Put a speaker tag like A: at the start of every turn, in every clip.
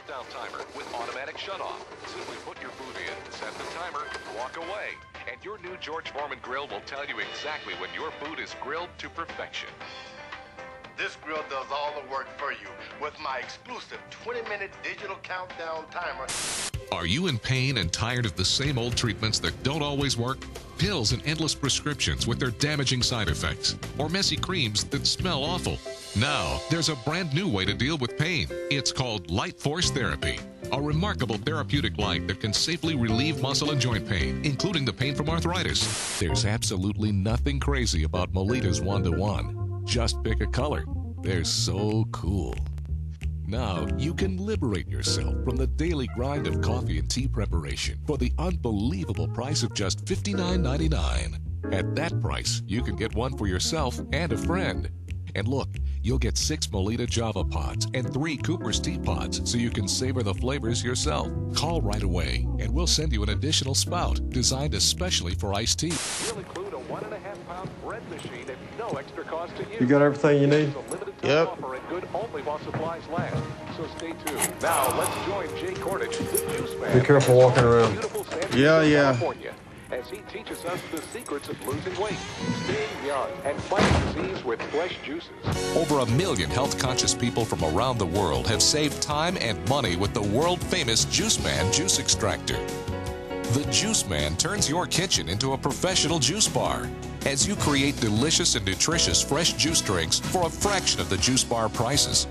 A: countdown timer with automatic shutoff. Simply put your food in, set the timer, walk away, and your new George Foreman grill will tell you exactly when your food is grilled to perfection.
B: This grill does all the work for you with my exclusive 20-minute digital countdown timer.
A: Are you in pain and tired of the same old treatments that don't always work? Pills and endless prescriptions with their damaging side effects, or messy creams that smell awful? Now, there's a brand new way to deal with pain. It's called Light Force Therapy, a remarkable therapeutic light that can safely relieve muscle and joint pain, including the pain from arthritis. There's absolutely nothing crazy about Melita's 1-to-1. Just pick a color. They're so cool. Now, you can liberate yourself from the daily grind of coffee and tea preparation for the unbelievable price of just $59.99. At that price, you can get one for yourself and a friend. And look, you'll get 6 Melita Java pods and 3 Cooper's tea pods so you can savor the flavors yourself. Call right away and we'll send you an additional spout designed especially for iced tea. We'll include a 1.5-pound bread machine at no extra cost to you.
C: You got everything you need?
A: Yep. Offer and good only while supplies last. So stay tuned. Now let's join Jay Cornish, the Juice Man.
C: Be careful walking around.
D: Yeah.
A: California, as he teaches us the secrets of losing weight, staying young, and fighting disease with fresh juices. Over 1 million health-conscious people from around the world have saved time and money with the world-famous Juice Man juice extractor. The Juice Man turns your kitchen into a professional juice bar as you create delicious and nutritious fresh juice drinks for a fraction of the juice bar prices.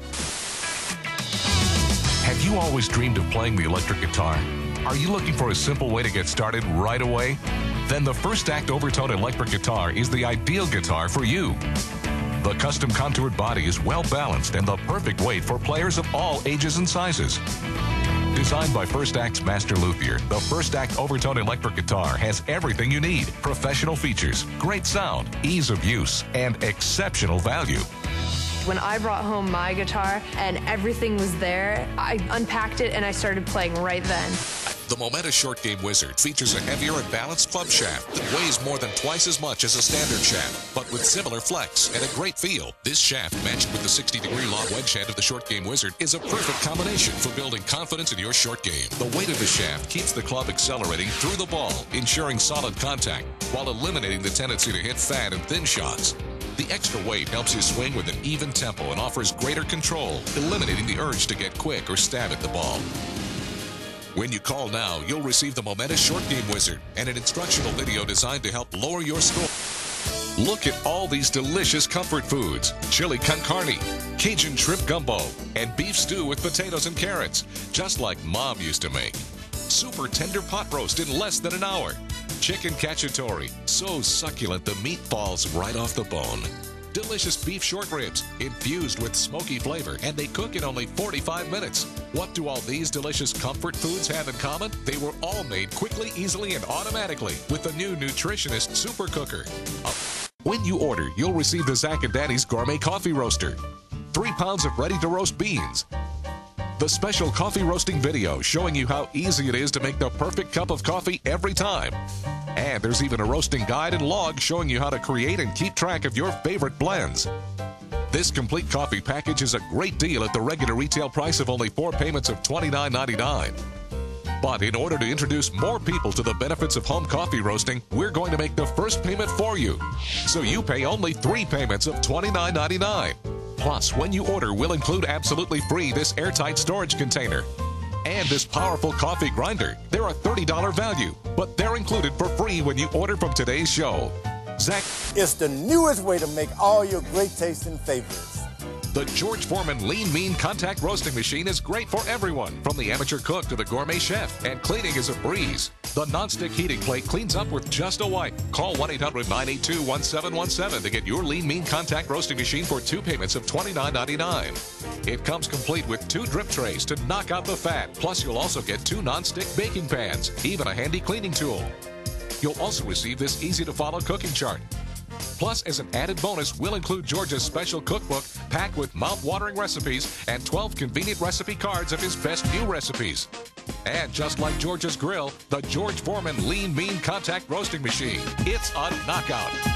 A: Have you always dreamed of playing the electric guitar? Are you looking for a simple way to get started right away? Then the First Act Overtone electric guitar is the ideal guitar for you. The custom contoured body is well balanced and the perfect weight for players of all ages and sizes. Designed by First Act's master luthier, the First Act Overtone electric guitar has everything you need: professional features, great sound, ease of use, and exceptional value.
E: When I brought home my guitar and everything was there, I unpacked it and I started playing right then.
A: The Momenta Short Game Wizard features a heavier and balanced club shaft that weighs more than twice as much as a standard shaft, but with similar flex and a great feel. This shaft, matched with the 60-degree long wedge head of the Short Game Wizard, is a perfect combination for building confidence in your short game. The weight of the shaft keeps the club accelerating through the ball, ensuring solid contact, while eliminating the tendency to hit fat and thin shots. The extra weight helps you swing with an even tempo and offers greater control, eliminating the urge to get quick or stab at the ball. When you call now, you'll receive the Momenta Short Game Wizard and an instructional video designed to help lower your score. Look at all these delicious comfort foods: chili con carne, Cajun shrimp gumbo, and beef stew with potatoes and carrots, just like Mom used to make. Super tender pot roast in less than an hour. Chicken cacciatore, so succulent the meat falls right off the bone. Delicious beef short ribs, infused with smoky flavor, and they cook in only 45 minutes. What do all these delicious comfort foods have in common? They were all made quickly, easily, and automatically with the new Nutritionist Super Cooker. When you order, you'll receive the Zach and Danny's Gourmet Coffee Roaster, 3 pounds of ready-to-roast beans, the special coffee roasting video showing you how easy it is to make the perfect cup of coffee every time. And there's even a roasting guide and log showing you how to create and keep track of your favorite blends. This complete coffee package is a great deal at the regular retail price of only 4 payments of $29.99. But in order to introduce more people to the benefits of home coffee roasting, we're going to make the first payment for you. So you pay only 3 payments of $29.99. Plus, when you order, we'll include absolutely free this airtight storage container and this powerful coffee grinder. They're a $30 value, but they're included for free when you order from today's show. Zach,
F: it's the newest way to make all your great tasting favorites.
A: The George Foreman Lean Mean Contact Roasting Machine is great for everyone, from the amateur cook to the gourmet chef, and cleaning is a breeze. The nonstick heating plate cleans up with just a wipe. Call 1-800-982-1717 to get your Lean Mean Contact Roasting Machine for 2 payments of $29.99. It comes complete with 2 drip trays to knock out the fat. Plus, you'll also get 2 nonstick baking pans, even a handy cleaning tool. You'll also receive this easy-to-follow cooking chart. Plus, as an added bonus, we'll include George's special cookbook packed with mouth-watering recipes and 12 convenient recipe cards of his best new recipes. And just like George's grill, the George Foreman Lean Mean Contact Roasting Machine, it's a knockout.